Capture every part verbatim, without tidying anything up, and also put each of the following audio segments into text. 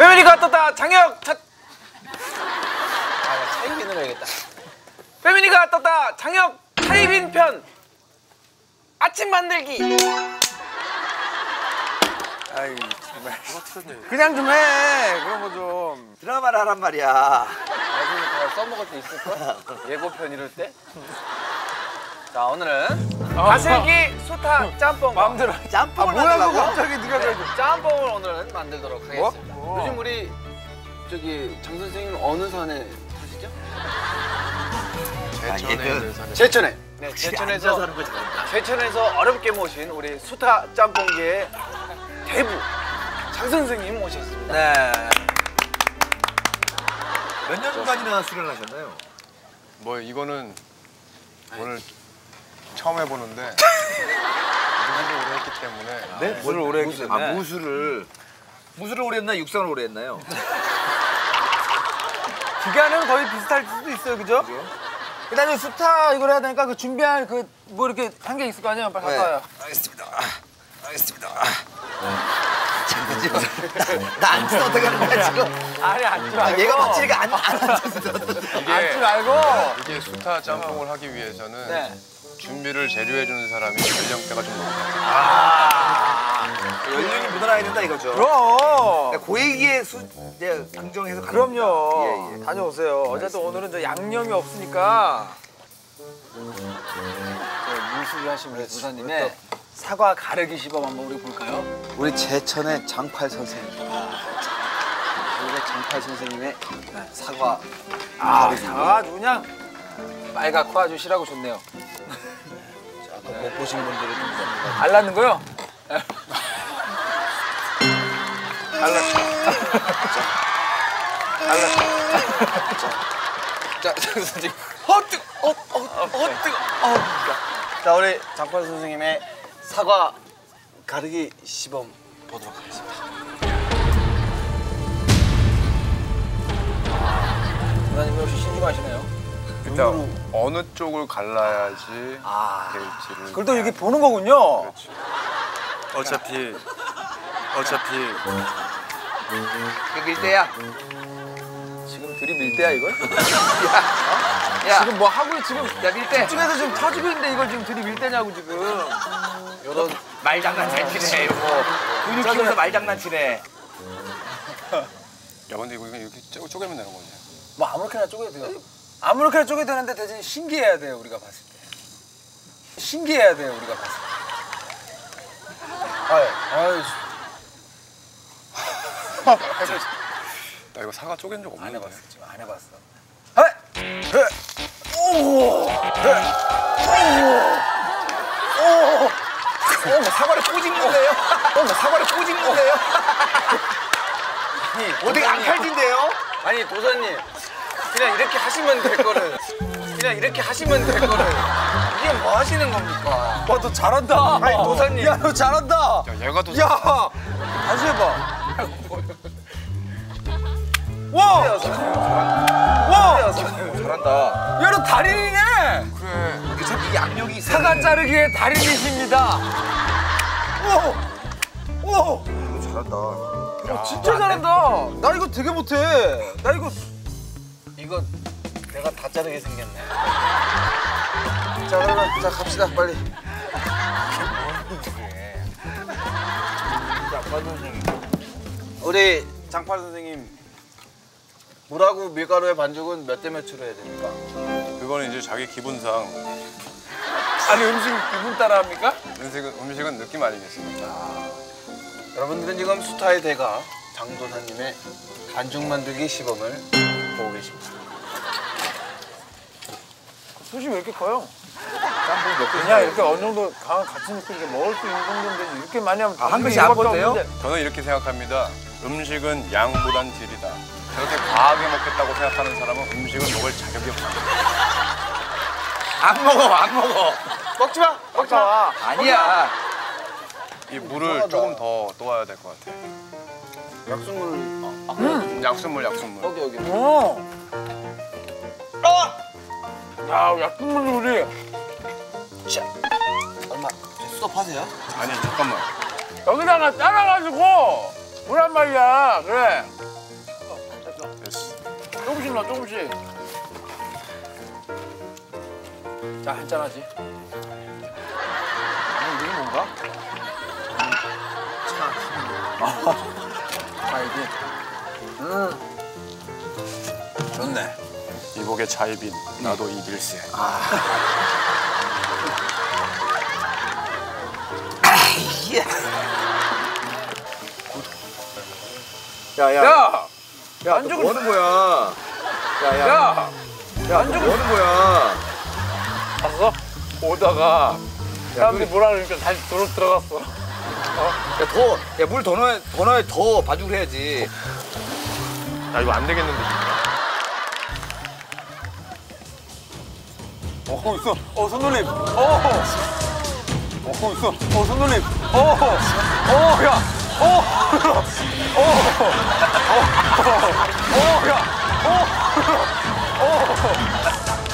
패밀리가 떴다 장혁 차... 아, 차이빈으로 해야겠다. 패밀리가 떴다 장혁 차이빈 편 아침 만들기. 아이 정말 그냥 좀 해. 그런 거 좀 드라마를 하란 말이야. 나중에 그거 써먹을 때 있을걸? 예고편 이럴 때? 자 오늘은 다슬기 수타 짬뽕 마음대로 짬뽕을 아, 만들라고? 갑자기 네가 네, 짬뽕을 오늘은 만들도록 하겠습니다. 뭐? 요즘 우리 저기 장 선생님 어느 산에 사시죠? 제천에 제천에. 네, 제천에서 제천에서 어렵게 모신 우리 수타 짬뽕계의 대부 장 선생님 모셨습니다. 네. 몇 년간이나 수련하셨나요? 뭐 이거는 오늘 처음 해보는데 무술을 오래 했기 때문에 네? 무술을 오래 했기 때문에. 아, 무술을 무술을 오래 했나 육상을 오래 했나요? 기간은 거의 비슷할 수도 있어요, 그죠? 일단 수타 이걸 해야 되니까 그 준비할 그 뭐 이렇게 한 게 있을 거 아니에요? 빨리 갖다 와요. 알겠습니다. 알겠습니다. 나안 치면 어떻게 하는 거야 지금? 아니 앉지 말고. 얘가 맞히니까 안 앉았어. 이게 앉지 말고. 이게 수타 짬뽕을 하기 위해서는 네. 준비를 재료해 주는 사람이 연령대가 좀 높아요. 아, 연륜이 묻어나야 된다 이거죠. 그럼. 고액의 수 이제 긍정해서 가는 그럼요. 겁니다. 예, 예. 다녀오세요. 어쨌든 오늘은 저 양념이 없으니까. 무술을 하신 우리 도사님의 사과 가르기 시범 한번 우리 볼까요? 우리 제천의 장팔 선생님. 우리 장팔 선생님의 사과. 아, 사과 아주 그냥 빨갛고 아주 실하고 좋네요. 못 보신 분들은 좀 알랐는 거요? 자, 장 선생님. 어 뜨거, 어, 어, 어 뜨거, 어. 자, 우리 장팔 선생님의 사과 가르기 시범 보도록 하겠습니다. 도사님 역시 신중하시네요. 일단 어느 쪽을 갈라야지 아. 될지를. 그걸 또 이렇게 보는 거군요. 그렇지. 어차피 어차피 이게 밀대야. 지금 들이밀 때야 이걸? 야, 지금 뭐 하고 지금 야 밀대. 집중해서 지금 터지고 있는데 이걸 지금 들이밀 때냐고 지금. 요런 말장난 잘 치네 이거. 근육 키우면서 말장난치네. 야 근데 이거 이렇게 쪼- 쪼개면 되는 거지. 뭐 아무렇게나 쪼개도 돼요. 아무렇게나 쪼개도 되는데 대신 신기해야 돼요, 우리가 봤을 때. 신기해야 돼요, 우리가 봤을 때. 아유, 아유. 나 이거 사과 쪼갠 적 안 없는데. 해봤어, 지금 안 해봤어. 어, 뭐 사과를 꼬집는데요? 어, 뭐 사과를 꼬집는데요? 아니, 어떻게 안 칼진데요? 아니 도사님, 그냥 이렇게 하시면 될 거를, 그냥 이렇게 하시면 될 거를 이게 뭐 하시는 겁니까? 와, 너 잘한다. 아니 도사님. 야, 너 잘한다. 야 얘가 더. 야, 다시 해봐. 와, 와, 잘한다. 야, 너 달인이네. 그래. 이게 참 이 악력이 있어. 사과 자르기의 달인이십니다. 오, 오, 잘한다. 어, 진짜 잘한다. 나 이거 되게 못해. 나 이거 이거 내가 다 자르게 생겼네. 자 그러면 자 갑시다 빨리. 우리 장팔 선생님 물하고 밀가루의 반죽은 몇 대 몇으로 해야 됩니까? 그거는 이제 자기 기분상 아니 음식 기분 따라 합니까? 음식은 음식은 느낌 아니겠습니까? 여러분들은 지금 수타의 대가 장도사님의 반죽 만들기 시범을 보고 계십니다. 솥이 왜 이렇게 커요? 그냥 이렇게 어느 정도 가- 같이 넣고 이렇게 먹을 수 있는 정도인데 이렇게 많이 하면 한 그릇이 안 먹어도 돼요? 저는 이렇게 생각합니다. 음식은 양보단 질이다. 저렇게 과하게 먹겠다고 생각하는 사람은 음식을 먹을 자격이 없습니다. 안 먹어, 안 먹어. 먹지 마, 먹지 마. 아니야. 이 물을 조금 더 떠와야 될 것 같아. 약수물 약순물, 약순물. 여기 여기. 어. 야, 약국물 우리 얼마? 수업하세요? 아니 잠깐만. 여기다가 따라가지고 오란 말이야. 그래. 조금씩 넣어, 조금씩. 자, 한잔하지. 아니, 이게 뭔가? 차. 알지? 음. 좋네. 이복의 차이빈, 나도 이길세. 야, 야. 야! 야, 안주가- 너 뭐하는 거야? 야, 야. 야! 야, 너 뭐하는 거야? 봤어? 오다가 사람들이 뭐라 그러니까 다시 도로 들어갔어. 야, 더, 야, 물 더 넣어, 더 넣어, 더 반죽을 해야지. 야, 이거 안 되겠는데. 어, 있어. 어, 손놀림. 어. 어, 있어. 어, 손놀림. 어. 어, 야. 어. 어. 어. 어, 야. 어. 어.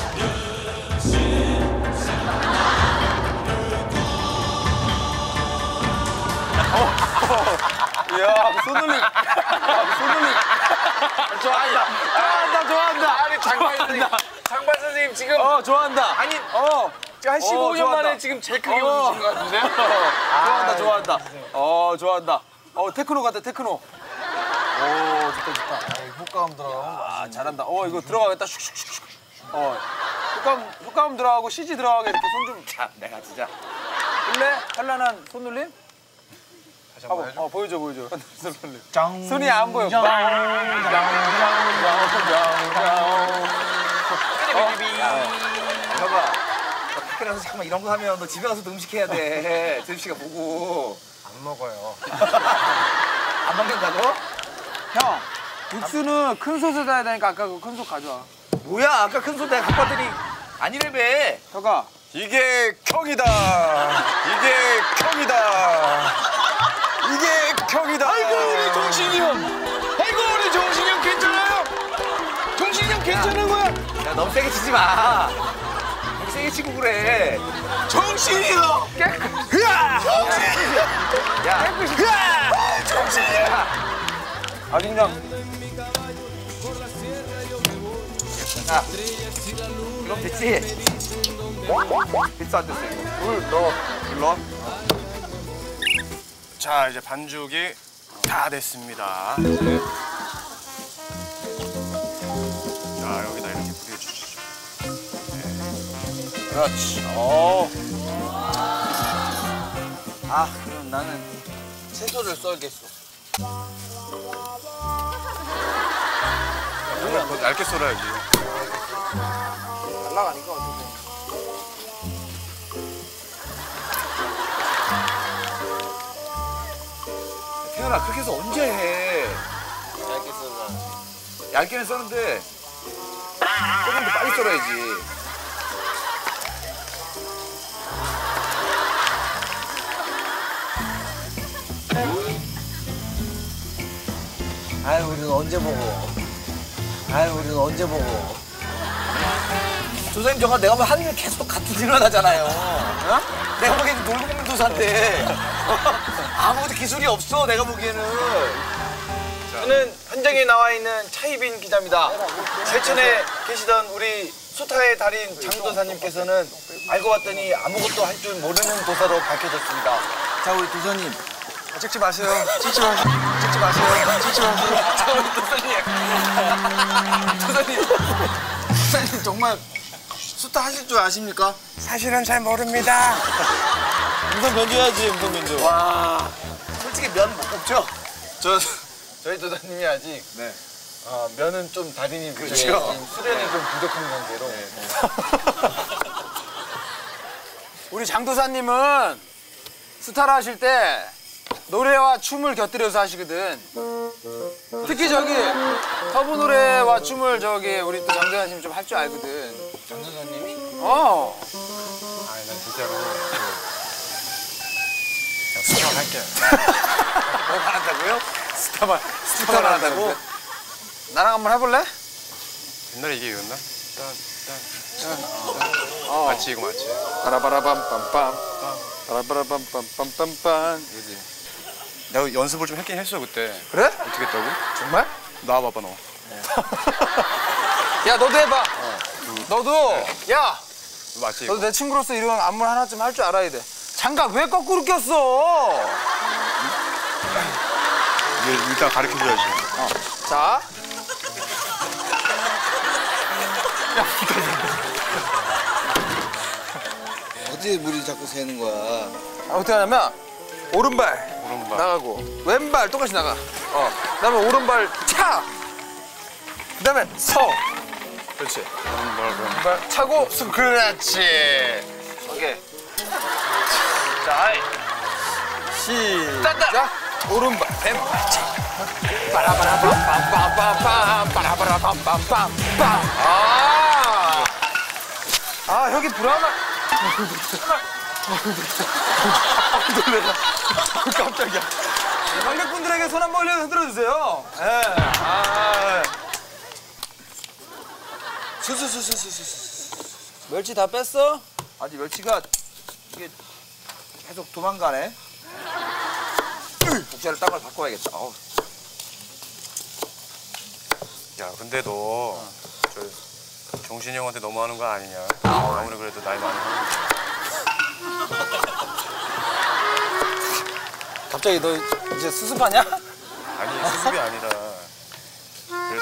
야, 손놀림. 손놀림. 좋아한다. 좋아한다, 좋아한다. 아니, 장발 선생님. 장발 선생님 지금. 어, 좋아한다. 아니, 어. 한 십오 년 만에 지금 제일 크게 웃으신 것 같은데요? 좋아한다, 좋아한다. 어, 좋아한다. 어, 테크노 같다, 테크노. 오, 좋다, 좋다. 효과음 들어. 아, 잘한다. 어, 이거 들어가겠다. 슉슉슉슉. 어, 효과음, 효과음 들어가고 씨지 들어가게 이렇게 손 좀. 자, 내가 진짜. 일래? 현란한 손놀림? 한번 어, 보여줘, 보여줘. 손놀림. 짱. 손이 안 보여. 짱. 봐봐. 밖에 나서 잠깐만 이런 거 하면 너 집에 가서도 음식 해야 돼. 재수 씨가 보고. 안 먹어요. 안 먹는다고? 형, 육수는 큰 솥에 놔야 되니까 아까 그 큰 솥 가져와. 뭐야, 아까 큰 손 내가 갖고 왔더니 아니래매. 형아. 이게 경이다. 이게 경이다. 이게 경이다. 아이고, 우리 정신이 형. 아이고, 우리 정신이 형 괜찮아요? 정신이 형 괜찮은 거야? 야, 너무 세게 치지 마. 너무 세게 치고 그래. 정신이 형. 깨끗. 으아! 정신이 형. 야, 깨끗이. 으아! 정신이 형. 아, 그냥. 야, 그럼 됐지? 됐어, 안 됐어? 물 넣어. 물 넣어. 자, 이제 반죽이 다 됐습니다. 이제. 자, 여기다 이렇게 뿌려주시죠. 네. 그렇지. 어. 아, 그럼 나는 채소를 썰겠어. 뭐야, 너 얇게 썰어야지. 날라가니까 어떻게. 태연아, 그렇게 해서 언제 해? 얇게 썰어. 얇게는 써는데 조금 더 빨리 썰어야지. 아유, 우리는 언제 먹어? 아유, 우리는 언제 먹어? 조사님 저가 내가 보면 하는 일 계속 같은 일만 하잖아요. 어? 내가 보기에는 놀고 먹는 도사인데 아무것도 기술이 없어, 내가 보기에는. 저는 현장에 나와 있는 차이빈 기자입니다. 제천에 계시던 우리 수타의 달인 장도사님께서는 알고 봤더니 아무것도 할 줄 모르는 도사로 밝혀졌습니다. 자, 우리 도사님. 찍지 마세요. 찍지 마세요. 찍지 마세요. 찍지 마세요. 자, 우리 도사님. 도사님. 도사님 정말 수타 하실 줄 아십니까? 사실은 잘 모릅니다. 음성 변조해야지, 음성 변조. 와, 솔직히 면 못 뽑죠? 저 저희 도사님이 아직 네. 어, 면은 좀 달인이 부족해. 그렇죠. 수련이 좀 부족한 관계로. 우리 장도사님은 스타를 하실 때 노래와 춤을 곁들여서 하시거든. 특히 저기 터보 노래와 춤을 저기 우리 또 장도사님 좀 할 줄 알거든. 장도사님이? 어. 아니, 난 진짜로. 그냥 수상 할게. 뭐가 한다고요? 스타만 스타를 한다고? 나랑 한번 해볼래? 옛날에 이게 이겼나? 어. 맞지, 이거 맞지. 빠라바라밤빰빰. 빠라바라밤빰빰빰빰. 그지. 내가 연습을 좀 했긴 했어, 그때. 그래? 어떻게 했다고? 정말? 나와봐봐, 너. 야 너도 해봐. 너도 야 맞지? 너도 내 친구로서 이런 안무 하나쯤 할 줄 알아야 돼. 장갑 왜 거꾸로 꼈어? 이게 일단 가르쳐줘야지. 자. 어디 물이 자꾸 새는 거야? 어떻게 하냐면 오른발, 오른발. 나가고 왼발 똑같이 나가. 어. 그다음에 오른발 차. 그다음에 서. 그렇지. 오른발, 왼발. 왼발 차고 수. 그렇지. 오케이. 자, 시작. 오른발 왼발 차. 빠라바라밤빰빰빰빰 빠라바라밤빰빰빰. 아. 아 여기 불안하. 놀래라. 깜짝이야. 관객분들에게 손 한번 올려 흔들어주세요. 예. 아. 수수수수수수. 멸치 다 뺐어? 아니 멸치가 이게 계속 도망가네. 복자를 딴 걸 바꿔야겠다. 어우. 야, 근데 너, 저, 종신이 형한테 너무하는 거 아니냐? 아무리 그래도 나이 많은 형인데. 갑자기 너 이제 수습하냐? 아니, 수습이 아니라. 그래도.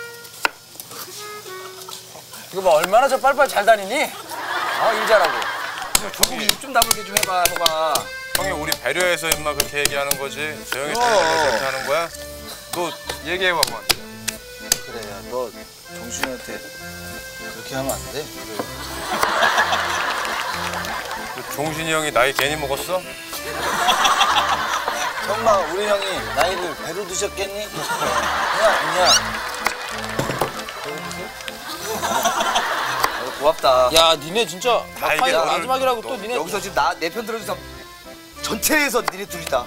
이거 뭐 얼마나 저 빨빨 잘 다니니? 어, 일 잘하고. 조금 입좀 다물게 좀 해봐, 너가. 형이 우리 배려해서 임마 그렇게 얘기하는 거지. 저 형이 잘못해서 그렇게 하는 거야? 너 얘기해봐, 뭐. 그래, 야, 너 정신한테 그렇게 하면 안 돼. 그 종신이 형이 나이 괜히 먹었어? 설마 우리 형이 나이를 배로 드셨겠니? 그냥 아니야. 고맙다. 야, 니네 진짜 다 이게 막판이 너를- 마지막이라고 또 너- 니네 여기서 지금 나 내 편 들어줘서 전체에서 니네 둘이다.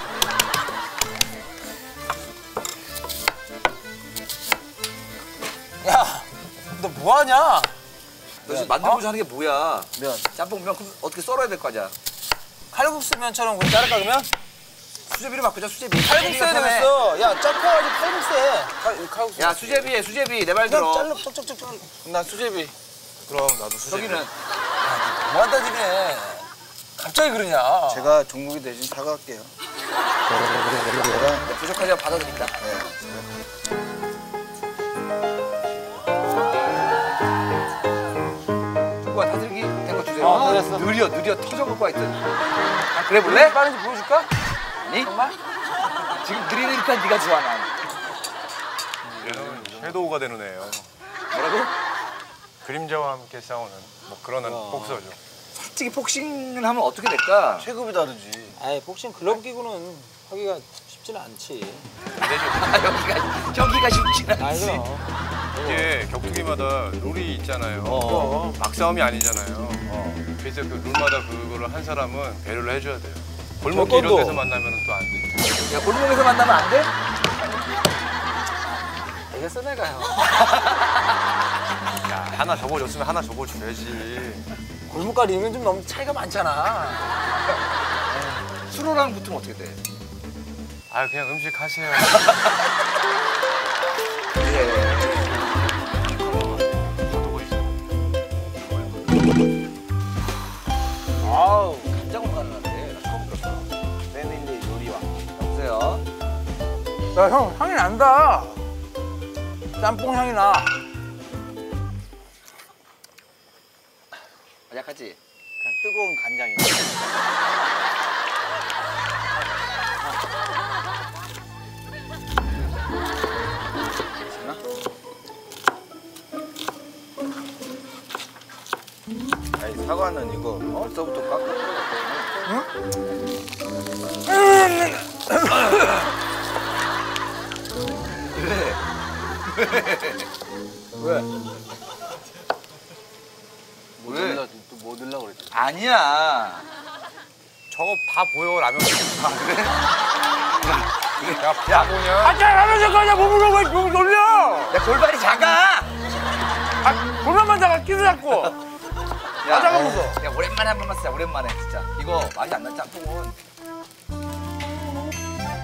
야, 너 뭐하냐? 너 지금 만들고자 하는 게 뭐야? 면. 짬뽕면 그럼 어떻게 썰어야 될 거 아니야? 칼국수면처럼 그럼 자를까 그러면? 수제비로 바꾸자, 수제비. 칼국수 해야 편해. 되겠어. 야, ጨ퍼가지고 칼국수 해. 칼, 칼국수. 야, 수제비해, 수제비. 내 말 그냥 들어. 잘라, 쪽쪽쪽쪽. 나 수제비. 그럼 나도 수제비. 저기는 뭐한다, 니네. 갑자기 그러냐? 제가 종국이 대신 사과할게요. 제가 부족하지만 받아들인다. 누가 다슬기 된 거 주세요. 어, 그랬어. 느려, 느려 터져 갖고 와 있더니. 아, 그래 볼래? 빠른지 보여줄까? 아니? 정말? 지금 느리니까 네가 좋아, 난. 얘는 섀도우가 되는 애예요. 뭐라고? 그림자와 함께 싸우는 뭐 그런 복서죠. 솔직히 복싱을 하면 어떻게 될까? 체급이 다르지. 아이, 복싱 글러브 끼고는 하기가 쉽지는 않지. 아, 여기가, 여기가 쉽지는 아이, 않지. 그럼. 이게 격투기마다 룰이 있잖아요. 어. 막싸움이 아니잖아요. 그래서 그 룰마다 그거를 한 사람은 배려를 해줘야 돼요. 골목길 이런 저건도. 데서 만나면 또 안 되죠. 야, 골목에서 만나면 안 돼? 알겠어, 내가요. 야, 하나 접어줬으면 하나 접어줘야지. 골목과 링은 좀 너무 차이가 많잖아. 수로랑 붙으면 어떻게 돼? 아, 그냥 음식 하세요. 그래. 아우, 간장으로 가능한데. 나 처음 들었어. 패밀리 요리와. 여보세요? 야, 형, 향이 난다. 짬뽕 향이 나. 약하지? 그냥 뜨거운 간장이. 아니 사과는 이거 벌써부터 깎고. 왜? 뭐 넣으려 또뭐 넣으려고 그랬지? 아니야. 저거 다 보여, 라면. 아, 그래? 야, 바보냐? 아, 짜, 라면 잠깐만, 몸으로 왜 몸을 놀려? 야, 골반이 작아! 아, 골반만 잡아, 끼도 잡고. 야, 아, 작아 먹어. 야, 오랜만에 한 번만 쓰자, 오랜만에, 진짜. 이거 맛이 안 나, 짬뽕은.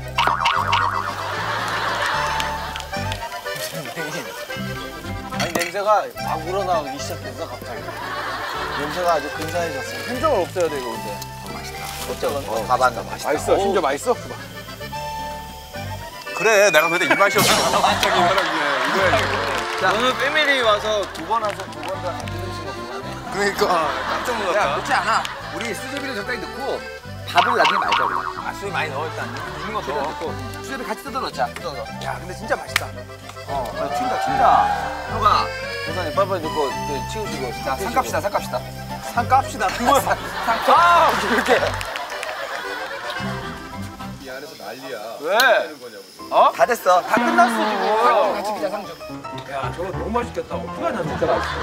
아니 냄새 냄새가 막 우러나오기 시작해서 갑자기 냄새가 아주 근사해졌어요. 흔적을 없애야 돼 이거 근데. 어, 가봤나 맛있다. 맛있어. 진짜 맛있어. 그래, 내가 근데 이 맛이었어. 갑자기 이거라고 이거야 이거. 오늘 패밀리 와서 두 번 와서 두 번 다 같은 음식 먹고 가네. 그러니까 깜짝 야, 놀랐다. 그렇지 않아. 우리 수제비를 적당히 넣고 밥을 나중에 말자 우리. 아, 수제 많이 넣어 일단. 있는 거 수제비 넣어. 넣고 수제비 같이 뜯어 넣자. 뜯어. 야, 근데 진짜 맛있다. 어, 튄다 튄다. 형아, 대사님 빨리빨리 넣고 이제 치우시고. 자, 상 깝시다, 상 깝시다. 상 깝시다. 그거 상. 아, 이렇게. 이 안에서 난리야. 왜? 다 됐어. 다 끝났어 지금. 어. 같이 피자 상 좀. 야, 저거 너무 맛있겠다. 어떡하냐, 진짜 맛있어.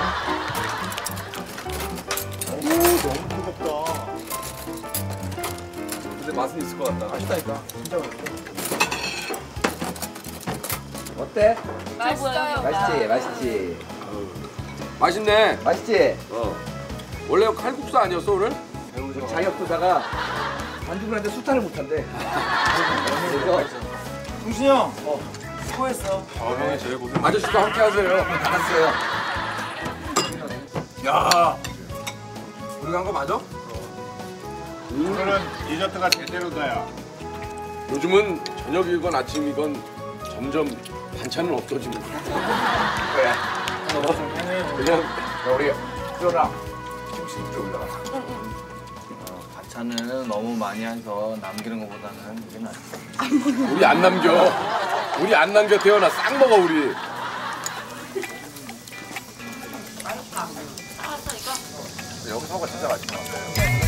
근데 맛은 있을 것 같다. 맛있다니까. 진짜 맛있어. 어때? 맛있어요. 맛있지, 맛있지, 맛있네. 맛있지. 어. 원래 칼국수 아니었어 오늘? 자격 두다가 반죽을 하는데 수타를 못 한대. 그래서 동신이 형. 어. 수고했어. 아, 형이 제일 고생. 아저씨도 함께 하세요. 알았어요. 야. 우리가 한 거 맞아? 오늘은 디저트가 제대로다야. 요즘은 저녁이건 아침이건 점점 반찬은 없어지는 거야. 그냥 우리 들어라. 김치 좀 올라가. 반찬은 너무 많이 해서 남기는 것보다는 이게 낫지. 우리 안 남겨. 우리 안 남겨 태어나 싹 먹어 우리. 여기 사과 진짜 맛있는 것 같아요.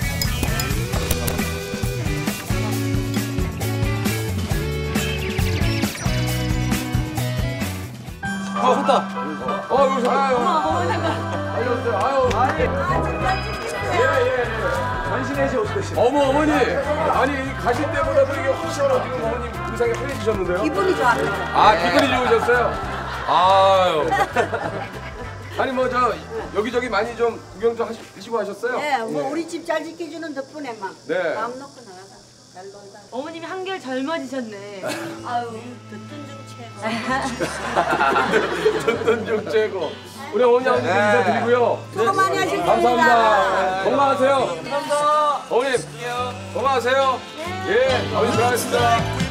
어, 왔다. 어, 여기서. 아유. 알렸어요. 아유. 예, 예, 예. 전신해지 어떠시? 어머, 어머니. 아니, 가실 때보다도 이게 훨씬 지금 어머님 의상이 편해지셨는데요? 기분이 좋았어요. 아, 기분이 좋으셨어요? 아유. 아니, 뭐, 저, 여기저기 많이 좀 구경 좀 하시, 하시고 하셨어요? 네, 뭐 우리 집 잘 지켜주는 덕분에만 네. 마음 놓고 나가서 잘 놀다. 어머님이 한결 젊어지셨네. 아유, 듣던 중 최고. 듣던 중 최고. 우리 어머니 아버지 인사드리고요. 수고 많이 하셨습니다. 감사합니다. 건강하세요. 감사합니다. 어머님, 건강하세요. 예, 어머니 들어가겠습니다.